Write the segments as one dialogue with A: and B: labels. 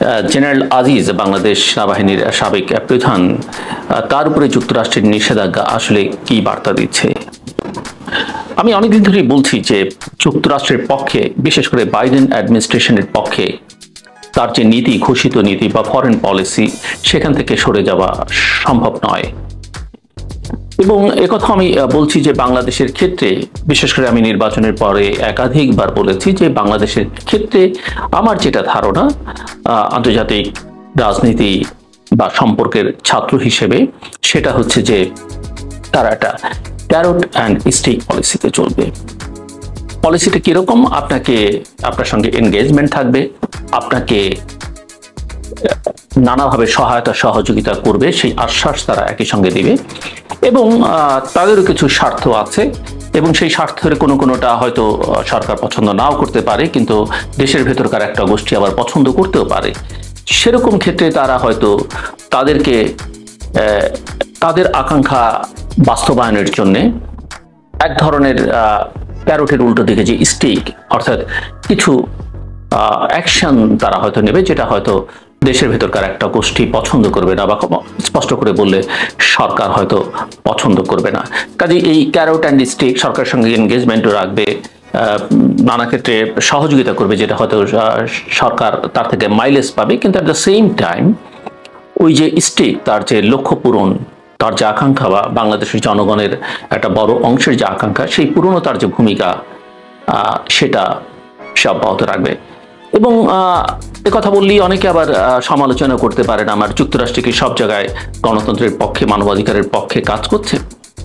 A: General Aziz Bangladesh সেনাবাহিনীর সাবেক প্রধান, তার উপরে যুক্তরাষ্ট্রের নিষেধাজ্ঞা আসলে কি বার্তা দিচ্ছে? আমি অনেকদিন ধরেই বলছি যে যুক্তরাষ্ট্রের পক্ষে, বিশেষ করে বাইডেন অ্যাডমিনিস্ট্রেশনের পক্ষে তার যে নীতি, ঘোষিত নীতি বা ফরেন পলিসি, সেখান থেকে সরে যাওয়া সম্ভব নয়। এবং একথা আমি বলছি যে বাংলাদেশের ক্ষেত্রে, বিশেষ করে আমি নির্বাচনের পরে একাধিকবার বলেছি যে বাংলাদেশের ক্ষেত্রে আমার যেটা ধারণা, আন্তর্জাতিক রাজনীতি বা সম্পর্কের ছাত্র হিসেবে, সেটা হচ্ছে যে তারা একটা ক্যারট অ্যান্ড স্টিক পলিসিতে চলবে। পলিসিটা কিরকম? আপনার সঙ্গে এনগেজমেন্ট থাকবে, আপনাকে নানাভাবে সহায়তা সহযোগিতা করবে, সেই আশ্বাস তারা একই সঙ্গে দিবে। এবং তাদেরও কিছু স্বার্থ আছে, এবং সেই স্বার্থের কোনোটা হয়তো সরকার পছন্দ নাও করতে পারে, কিন্তু দেশের ভেতরকার একটা গোষ্ঠী আবার পছন্দ করতেও পারে। সেরকম ক্ষেত্রে তারা হয়তো তাদের আকাঙ্ক্ষা বাস্তবায়নের জন্য এক ধরনের ক্যারটের উল্টো দিকে যে স্টিক, অর্থাৎ কিছু অ্যাকশন তারা হয়তো নেবে, যেটা হয়তো দেশের ভেতরকার একটা গোষ্ঠী পছন্দ করবে না, বা স্পষ্ট করে বললে সরকার হয়তো পছন্দ করবে না। কাজে এই ক্যারট অ্যান্ড স্টিক সরকারের সঙ্গে এনগেজমেন্টও রাখবে, নানা ক্ষেত্রে সহযোগিতা করবে, যেটা হয়তো সরকার তার থেকে মাইলেজ পাবে, কিন্তু অ্যাট দ্য সেম টাইম ওই যে স্টিক, তার যে লক্ষ্য পূরণ, তার যে আকাঙ্ক্ষা বা বাংলাদেশের জনগণের একটা বড় অংশের যে আকাঙ্ক্ষা, সেই পূরণও তার যে ভূমিকা, সেটা সে অব্যাহত রাখবে। এবং কথা বললেই অনেকে আবার সমালোচনা করতে পারেন, আমার যুক্তরাষ্ট্র কি সব জায়গায় গণতন্ত্রের পক্ষে, মানবাধিকারের পক্ষে কাজ করছে?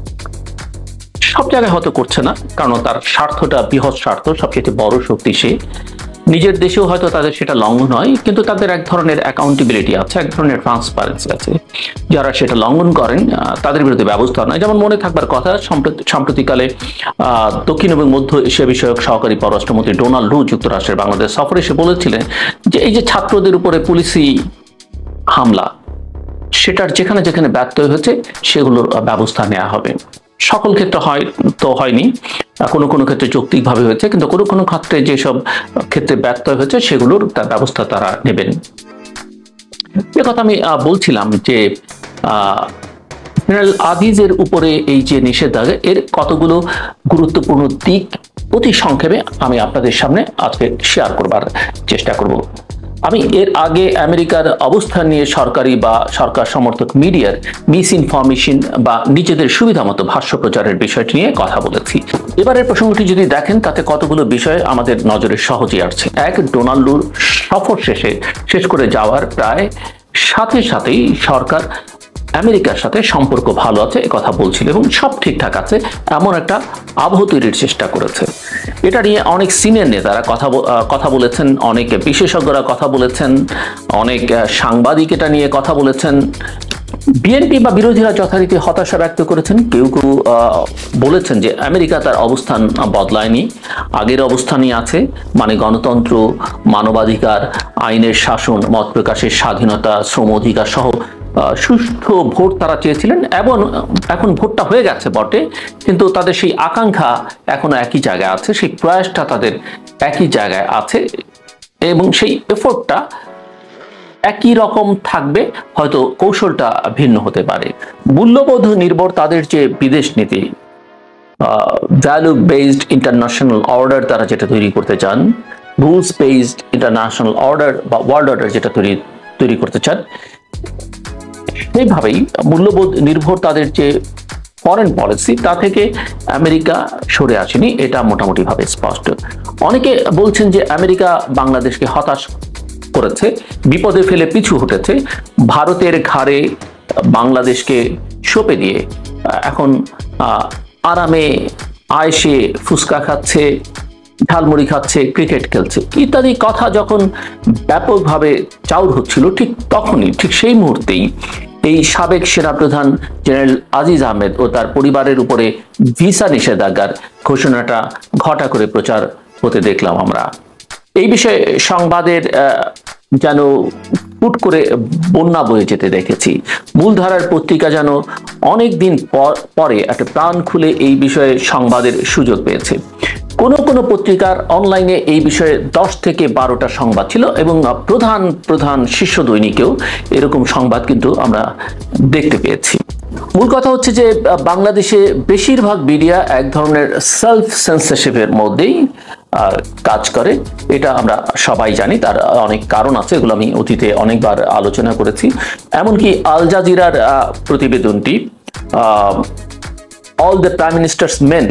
A: সব জায়গায় হয়তো করছে না, কারণ তার স্বার্থটা বৃহৎ স্বার্থ, সবচেয়ে বড় শক্তি সে। নিজের দেশেও হয়তো তাদের সেটা লঙ্ঘন হয়, কিন্তু তাদের এক ধরনের অ্যাকাউন্টেবিলিটি আছে, এক ধরনের ট্রান্সপারেন্সি আছে। যারা সেটা লঙ্ঘন করেন তাদের বিরুদ্ধে ব্যবস্থা নয়। যেমন মনে থাকবার কথা, সাম্প্রতিককালে দক্ষিণ এবং মধ্য এশিয়া বিষয়ক সহকারী পররাষ্ট্রমন্ত্রী ডোনাল্ড লু যুক্তরাষ্ট্রের বাংলাদেশ সফরে এসে বলেছিলেন যে এই যে ছাত্রদের উপরে পুলিশি হামলা, সেটার যেখানে যেখানে ব্যত্যয় হয়েছে সেগুলোর ব্যবস্থা নেওয়া হবে। সকল ক্ষেত্রে হয়নি, কোনো ক্ষেত্রে যৌক্তিকভাবে হয়েছে, কিন্তু কোনো ক্ষেত্রে যেসব ক্ষেত্রে ব্যত্যয় হয়েছে সেগুলোর তার ব্যবস্থা তারা নেবেন। এ কথা আমি বলছিলাম যে জেনারেল আজিজের উপরে এই যে নিষেধাজ্ঞা, এর কতগুলো গুরুত্বপূর্ণ দিক অতি সংক্ষেপে আমি আপনাদের সামনে আজকে শেয়ার করবার চেষ্টা করব। আমি এর আগে আমেরিকার অবস্থান নিয়ে সরকারি বা সরকার সমর্থক মিডিয়ার মিস ইনফরমেশন বা নিজেদের সুবিধা মতো ভাষ্য প্রচারের বিষয়টি নিয়ে কথা বলেছি। এবারের প্রসঙ্গটি যদি দেখেন, তাতে কতগুলো বিষয় আমাদের নজরে সহজে আসছে। এক, ডোনাল্ড লুর সফর শেষ করে যাওয়ার প্রায় সাথেই সরকার আমেরিকার সাথে সম্পর্ক ভালো আছে কথা বলছিল, এবং সব ঠিকঠাক আছে এমন একটা আবহ তৈরির চেষ্টা করেছে। এটা নিয়ে অনেক সিনিয়র নেতারা কথা বলেছেন, অনেক বিশেষজ্ঞরা কথা বলেছেন, অনেক সাংবাদিক এটা নিয়ে কথা বলেছেন। বিএনপি বা বিরোধীরা যথারীতি হতাশা ব্যক্ত করেছেন। কেউ বলেছেন যে আমেরিকা তার অবস্থান বদলায়নি, আগের অবস্থানই আছে, মানে গণতন্ত্র, মানবাধিকার, আইনের শাসন, মত প্রকাশের স্বাধীনতা, শ্রম অধিকার সহ সুষ্ঠু ভোট তারা চেয়েছিলেন। এবং এখন ভোটটা হয়ে গেছে বটে, কিন্তু তাদের সেই আকাঙ্ক্ষা এখনো একই জায়গায় আছে, সেই প্রয়াসটা তাদের একই জায়গায় আছে, এবং সেই এফোর্টটা একই রকম থাকবে, হয়তো কৌশলটা ভিন্ন হতে পারে। মূল্যবোধ নির্ভর তাদের যে বিদেশ নীতি, ভ্যালু বেসড ইন্টারন্যাশনাল অর্ডার তারা যেটা তৈরি করতে চান, রুলস বেসড ইন্টারন্যাশনাল অর্ডার বা ওয়ার্ল্ড অর্ডার যেটা তৈরি করতে চান, সেইভাবেই মূল্যবোধ নির্ভর তাদের যে ফরেন পলিসি, তা থেকে আমেরিকা সরে আসেনি, এটা মোটামুটি ভাবে স্পষ্ট। অনেকে বলছেন যে আমেরিকা বাংলাদেশকে হতাশ করেছে, বিপদে ফেলে পিছু হটেছে, ভারতের ঘাড়ে বাংলাদেশকে সঁপে দিয়ে এখন আরামে আয়েশে ফুসকা খাচ্ছে, ঝালমুড়ি খাচ্ছে, ক্রিকেট খেলছে ইত্যাদি কথা যখন ব্যাপকভাবে চাউর হচ্ছিল, ঠিক সেই মুহূর্তেই এই সাবেক সেনাপ্রধান জেনারেল আজিজ আহমেদ ও তার পরিবারের উপরে ভিসা নিষেধাজ্ঞার ঘোষণাটা ঘটা করে প্রচার হতে দেখলাম আমরা। এই বিষয়ে সংবাদের যেন হুট করে বন্যা বয়ে যেতে দেখেছি। মূলধারার পত্রিকা যেন অনেক দিন পরে একটা প্রাণ খুলে এই বিষয়ে সংবাদের সুযোগ পেয়েছে। কোন কোন পত্রিকার অনলাইনে এই বিষয়ে 10 থেকে 12টা সংবাদ ছিল এবং প্রধান প্রধান শীর্ষ দৈনিকেও এরকম সংবাদ কিন্তু আমরা দেখতে পেয়েছি। মূল কথা হচ্ছে যে বাংলাদেশে বেশিরভাগ মিডিয়া এক ধরনের সেলফ সেন্সরশিপের মধ্যেই কাজ করে, এটা আমরা সবাই জানি। তার অনেক কারণ আছে, এগুলো আমি অতীতে অনেকবার আলোচনা করেছি। এমনকি আল জাজিরার প্রতিবেদনটি all the prime minister's men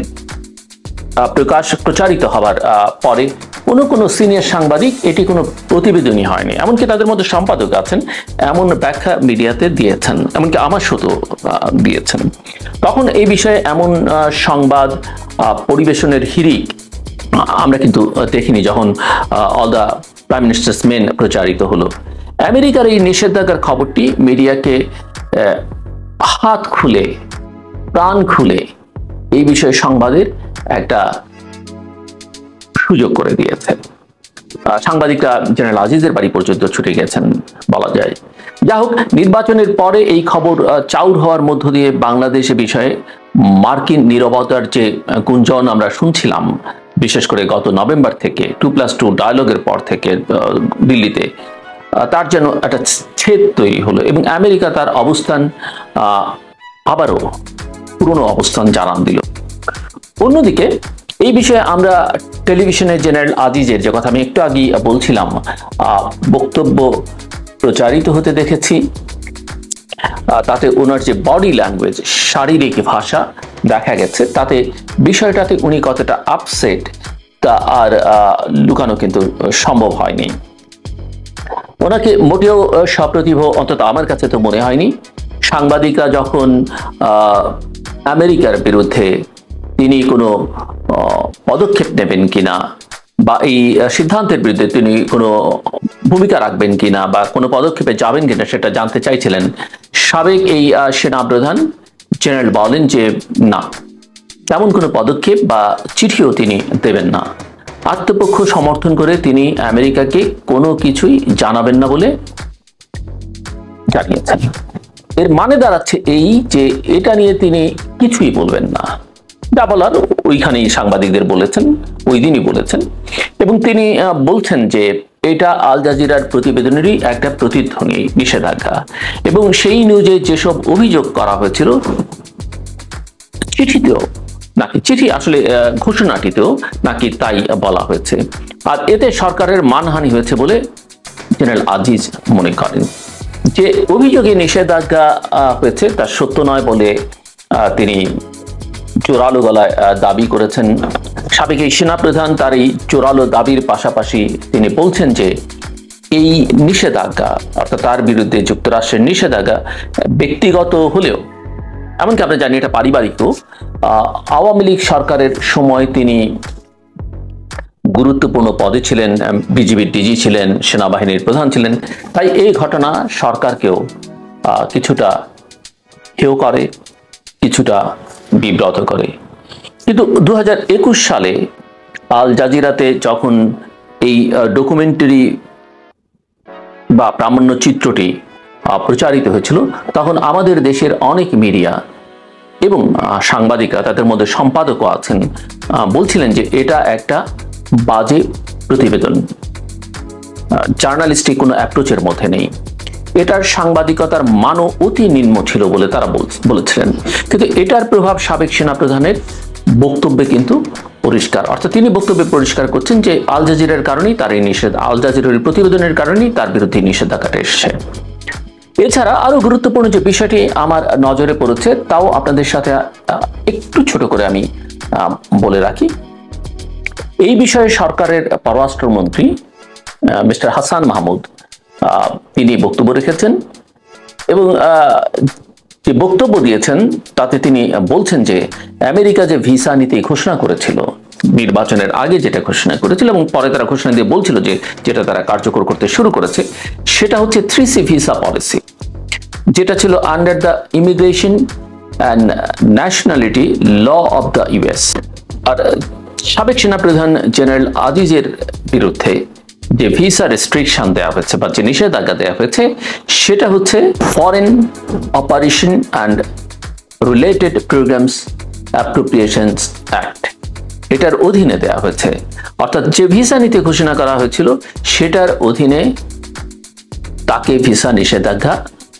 A: প্রচারিত হওয়ার পরে কোনো সিনিয়র সাংবাদিক এটি কোনো প্রতিবেদনই হয়নি, এমনকি তাদের মধ্যে সম্পাদক আছেন, এমন ব্যাখ্যা মিডিয়াতে দিয়েছেন, এমনকি আমার সাথেও দিয়েছেন। তখন এই বিষয়ে এমন সংবাদ পরিবেশনের হিড়িক আমরা কিন্তু দেখিনি যখন all the prime minister's men প্রচারিত হলো। আমেরিকার এই নিষেধাজ্ঞার খবরটি মিডিয়াকে হাত খুলে প্রাণ খুলে এই বিষয়ে সংবাদের একটা সুযোগ করে দিয়েছে। সাংবাদিকরা জেনারেল আজিজের বাড়ি পর্যন্ত ছুটে গেছেন বলা যায়। যা হোক, নির্বাচনের পরে এই খবর চাউর হওয়ার মধ্য দিয়ে বাংলাদেশের বিষয়ে মার্কিন নীরবতার যে গুঞ্জন আমরা শুনছিলাম, বিশেষ করে গত নভেম্বর থেকে 2+2 ডায়ালগের পর থেকে দিল্লিতে, তার যেন একটা ছেদ তৈরি হলো এবং আমেরিকা তার অবস্থান আবারও পুরনো অবস্থান জানান দিল। অন্যদিকে এই বিষয়ে আমরা টেলিভিশনে জেনারেল আজিজের, যে কথা আমি একটু আগে বলছিলাম, বক্তব্য প্রচারিত হতে দেখেছি। তাতে ওনার যে বডি ল্যাঙ্গুয়েজ, শারীরিক ভাষা দেখা গেছে, তাতে বিষয়টাতে উনি কতটা আপসেট তা আর লুকানো কিন্তু সম্ভব হয়নি। ওনাকে মোটেও সপ্রতিভ, অন্তত আমার কাছে তো মনে হয়নি। সাংবাদিকরা যখন আমেরিকার বিরুদ্ধে তিনি কোনো পদক্ষেপ নেবেন কিনা বা এই সিদ্ধান্তের বিরুদ্ধে তিনি কোনো ভূমিকা রাখবেন কিনা বা কোনো পদক্ষেপে যাবেন কিনা সেটা জানতে চাইছিলেন, সাবেক এই সেনাপ্রধান জেনারেল বলেন যে না, তেমন কোনো পদক্ষেপ বা চিঠিও তিনি দেবেন না। আত্মপক্ষ সমর্থন করে তিনি আমেরিকাকে কোনো কিছুই জানাবেন না বলে জানিয়েছেন। এর মানে দাঁড়াচ্ছে এই যে এটা নিয়ে তিনি কিছুই বলবেন না, যা বলার ওইখানেই সাংবাদিকদের বলেছেন, ওই দিনই বলেছেন। এবং তিনি বলছেন যে এটা আল জাজিরার প্রতিবেদনেরই একটা প্রতিধ্বনি, নিষেধাজ্ঞা। এবং সেই নিউজে যেসব অভিযোগ করা হয়েছিল চিঠিতেও নাকি, চিঠি আসলে ঘোষণাটিতেও নাকি তাই বলা হয়েছে। আর এতে সরকারের মানহানি হয়েছে বলে জেনারেল আজিজ মনে করেন। যে অভিযোগে নিষেধাজ্ঞা হয়েছে তা সত্য নয় বলে তিনি জোরালো গলায় দাবি করেছেন। সাবেক এই সেনাপ্রধান তার এই জোরালো দাবির পাশাপাশি তিনি বলছেন যে এই নিষেধাজ্ঞা, অর্থাৎ তার বিরুদ্ধে যুক্তরাষ্ট্রের নিষেধাজ্ঞা ব্যক্তিগত হলেও, এমনকি আমরা জানি এটা পারিবারিকও, আওয়ামী লীগ সরকারের সময় তিনি গুরুত্বপূর্ণ পদে ছিলেন, বিজিবির ডিজি ছিলেন, সেনাবাহিনীর প্রধান ছিলেন। তাই এই ঘটনা সরকারকেও কিছুটা হেয় করে, কিছুটা বিব্রত করে। কিন্তু 2021 সালে আল জাজিরাতে যখন এই ডকুমেন্টারি বা প্রামাণ্য চিত্রটি প্রচারিত হয়েছিল, তখন আমাদের দেশের অনেক মিডিয়া এবং সাংবাদিকরা, তাদের মধ্যে সম্পাদকও আছেন, বলছিলেন যে এটা একটা বাজে প্রতিবেদন, জার্নালিস্টিক কোনো অ্যাপ্রোচের মধ্যে নেই, এটার সাংবাদিকতার মানও অতি নিম্ন ছিল বলে তারা বলেছিলেন। কিন্তু এটার প্রভাব সাবেক সেনাপ্রধানের বক্তব্যে কিন্তু পরিষ্কার, অর্থাৎ তিনি বক্তব্যে পরিষ্কার করছেন যে আল জাজিরার কারণেই তার এই আল জাজিরার প্রতিবেদনের কারণেই তার বিরুদ্ধে নিষেধাজ্ঞাটা এসেছে। এছাড়া আরো গুরুত্বপূর্ণ যে বিষয়টি আমার নজরে পড়েছে তাও আপনাদের সাথে একটু ছোট করে আমি বলে রাখি। এই বিষয়ে সরকারের পররাষ্ট্রমন্ত্রী মিস্টার হাসান মাহমুদ তিনি বক্তব্য রেখেছেন এবং যে বক্তব্য দিয়েছেন তাতে তিনি বলছেন যে আমেরিকা যে ভিসা নীতি ঘোষণা করেছিল নির্বাচনের আগে, যেটা ঘোষণা করেছিল এবং পরে তারা ঘোষণা দিয়ে বলছিল যে যেটা তারা কার্যকর করতে শুরু করেছে, সেটা হচ্ছে 3C ভিসা পলিসি, যেটা ছিল under the immigration and nationality law of the US. আর সাবেক সেনাপ্রধান জেনারেল আজিজের বিরুদ্ধে যে ভিসা রেস্ট্রিকশন দেওয়া হয়েছে বা যে নিষেধাজ্ঞা দেওয়া হয়েছে সেটা হচ্ছে foreign operation and related programs appropriations act. এটার অধীনে দেওয়া হয়েছে। অর্থাৎ যে ভিসা নীতি ঘোষণা করা হয়েছিল সেটার অধীনে তাকে ভিসা নিষেধাজ্ঞা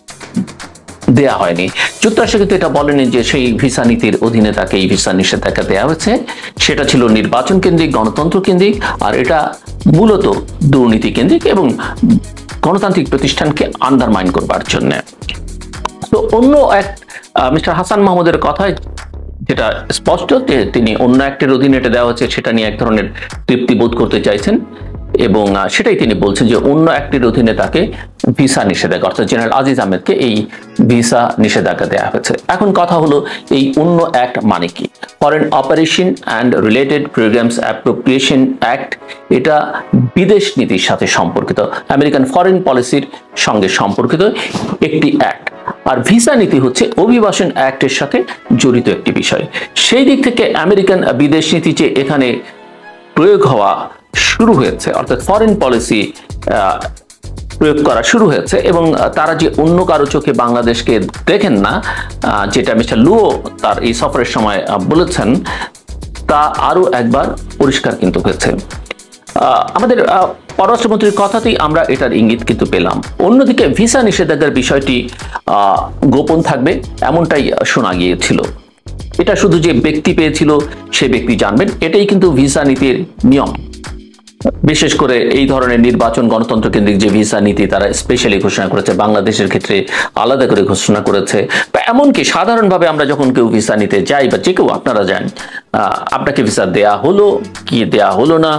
A: দেয়া হয়নি। যুক্তরাষ্ট্র কিন্তু এটা বলেনি যে সেই ভিসা নীতির অধীনে তাকে এই ভিসা নিষেধাজ্ঞা দেওয়া হয়েছে। সেটা ছিল নির্বাচন কেন্দ্রিক, গণতন্ত্র কেন্দ্রিক, আর এটা মূলত দুর্নীতি কেন্দ্রিক এবং গণতান্ত্রিক প্রতিষ্ঠানকে আন্ডারমাইন করবার জন্য। তো অন্য এক মিস্টার হাসান মাহমুদের কথায় যেটা স্পষ্ট যে তিনি অন্য একটির অধীনে এটা দেওয়া হচ্ছে সেটা নিয়ে এক ধরনের তৃপ্তি বোধ করতে চাইছেন এবং সেটাই তিনি বলছেন যে অন্য একটির অধীনে তাকে ভিসা নিষেধাজ্ঞা, অর্থাৎ জেনারেল আজিজ আহমেদকে এই ভিসা নিষেধাজ্ঞা দেওয়া হয়েছে। এখন কথা হলো এই অন্য অ্যাক্ট মানে কি? Foreign operation and related programs appropriation act, এটা বিদেশ নীতির সাথে সম্পর্কিত, আমেরিকান ফরেন পলিসির সঙ্গে সম্পর্কিত একটি অ্যাক্ট। আর ভিসা নীতি হচ্ছে অভিবাসন অ্যাক্টের সাথে জড়িত একটি বিষয়। সেই দিক থেকে আমেরিকান বিদেশ নীতি যে এখানে প্রয়োগ হওয়া শুরু হয়েছে, অর্থাৎ ফরেন পলিসি প্রয়োগ করা শুরু হয়েছে এবং তারা যে অন্য কারো চোখে বাংলাদেশকে দেখেন না, যেটা মিস্টার লুও তার এই সফরের সময় বলেছেন, তা আরো একবার পরিষ্কার কিন্তু হয়েছে। আমাদের পররাষ্ট্রমন্ত্রীর কথাতেই আমরা এটার ইঙ্গিত কিন্তু পেলাম। অন্যদিকে ভিসা নিষেধাজ্ঞার বিষয়টি গোপন থাকবে এমনটাই শোনা গিয়েছিল। এটা শুধু যে ব্যক্তি পেয়েছিল সে ব্যক্তি জানবেন, এটাই কিন্তু ভিসা নীতির নিয়ম। বিশেষ করে এই ধরনের নির্বাচন গণতন্ত্র কেন্দ্রিক যে ভিসা নীতি তারা স্পেশালি ঘোষণা করেছে, বাংলাদেশের ক্ষেত্রে আলাদা করে ঘোষণা করেছে। বা এমনকি সাধারণভাবে আমরা যখন কেউ ভিসা নিতে যাই বা যে কেউ আপনারা যান, আপনাকে ভিসা দেয়া হলো কি দেয়া হলো না,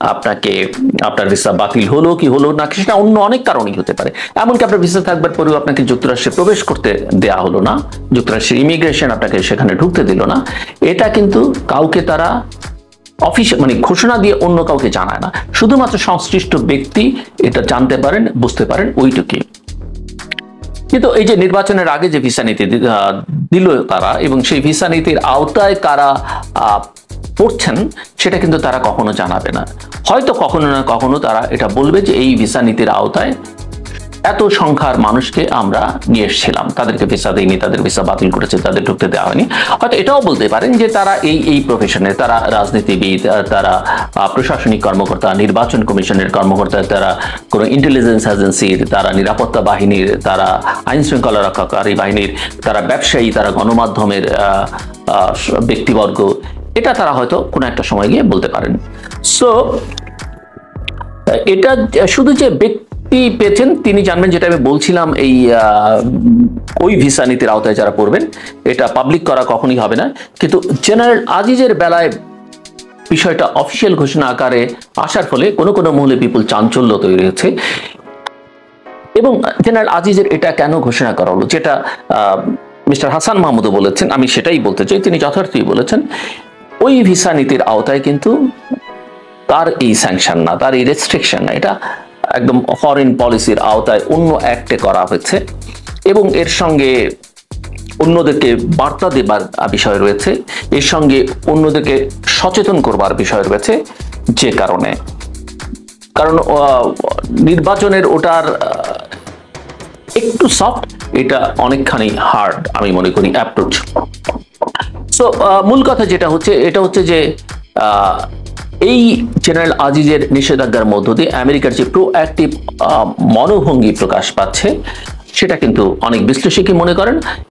A: আপনার ভিসা বাতিল হলো কি হলো না, সেটা অন্য অনেক কারণই হতে পারে। এমনকি আপনার ভিসা থাকবার পরেও আপনাকে যুক্তরাষ্ট্রে প্রবেশ করতে দেয়া হলো না, যুক্তরাষ্ট্রের ইমিগ্রেশন আপনাকে সেখানে ঢুকতে দিল না, এটা কিন্তু কাউকে তারা অফিসিয়াল মানে ঘোষণা দিয়ে অন্য কাউকে জানায় না, শুধুমাত্র সংশ্লিষ্ট ব্যক্তি এটা জানতে পারেন, বুঝতে পারেন, ওইটুকুই। কিন্তু এই যে নির্বাচনের আগে যে ভিসা নীতি দিল তারা, এবং সেই ভিসা নীতির আওতায় কারা পড়ছেন সেটা কিন্তু তারা কখনো জানাবে না। হয়তো কখনো না কখনো তারা এটা বলবে যে এই ভিসা নীতির আওতায় এত সংখ্যার মানুষকে আমরা নিয়ে এসেছিলাম, তাদেরকে ভিসা দেয়নি, তাদের ভিসা বাতিল করেছে, তাদের ঢুকতে দেওয়া হয়নি। হয়তো এটাও বলতে পারেন যে তারা এই প্রফেশনে, তারা রাজনীতিবিদ, তারা প্রশাসনিক কর্মকর্তা, নির্বাচন কমিশনের কর্মকর্তা, তারা কোনো ইন্টেলিজেন্স এজেন্সির, তারা নিরাপত্তা বাহিনীর, তারা আইন শৃঙ্খলা রক্ষাকারী বাহিনীর, তারা ব্যবসায়ী, তারা গণমাধ্যমের ব্যক্তিবর্গ, এটা তারা হয়তো কোনো একটা সময় গিয়ে বলতে পারেন। সো এটা শুধু যে পেয়েছেন তিনি জানবেন, যেটা আমি বলছিলাম, এই ওই ভিসা নীতির আওতায় যারা পড়বেন, এটা পাবলিক করা কখনই হবে না। কিন্তু জেনারেল আজিজের বেলায় বিষয়টা অফিসিয়াল ঘোষণা আকারে আসার ফলে কোনো কোনো মহলে বিপুল চাঞ্চল্য তৈরি হয়েছে। এবং জেনারেল আজিজের এটা কেন ঘোষণা করা হলো, যেটা মিস্টার হাসান মাহমুদও বলেছেন, আমি সেটাই বলতে চাই, তিনি যথার্থই বলেছেন, ওই ভিসা নীতির আওতায় কিন্তু তার এই স্যাংশন না, তার এই রেস্ট্রিকশন না, এটা একদম ফরেন পলিসির আওতায় অন্য অ্যাক্টে করা হয়েছে এবং এর সঙ্গে অন্যদেরকে বার্তা দেবার বিষয় রয়েছে, এর সঙ্গে অন্যদেরকে সচেতন করবার বিষয় রয়েছে। যে কারণ নির্বাচনের ওটার একটু সফট, এটা অনেকখানি হার্ড আমি মনে করি অ্যাপ্রোচ। সো মূল কথা যেটা হচ্ছে, এটা হচ্ছে যে এই জেনারেল আজিজের নিষেধাজ্ঞার মধ্য দিয়ে আমেরিকার যে প্রোঅ্যাক্টিভ মনোভঙ্গি প্রকাশ পাচ্ছে, সেটা কিন্তু অনেক বিশ্লেষকই মনে করেন